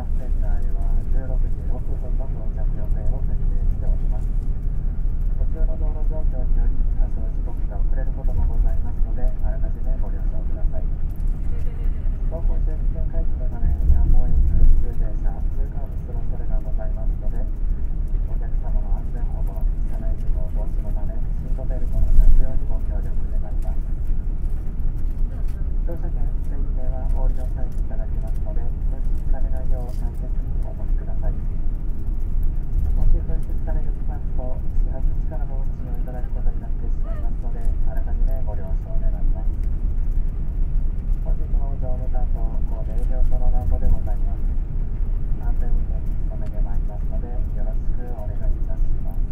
は仙台は16時6分の到着予定を設定しております。途中の道路状況により多少時刻が遅れることもございますので、あらかじめご了承ください。走行中危険回避のため、やむを得ず急停車、急カーブする恐れがございますので、お客様の安全保護、車内事故防止のため、シートベルトの着用にご協力願います。乗車券、整理券はお降りの際にいただきますので、紛失されないよう大切にお持ちください。もし紛失されるきますと、始発時からの運賃をいただくことになってしまいますので、あらかじめご了承願います。本日の乗務担当、神戸営業所の南保でございます。安全運転に努めてまいりますので、よろしくお願いいたします。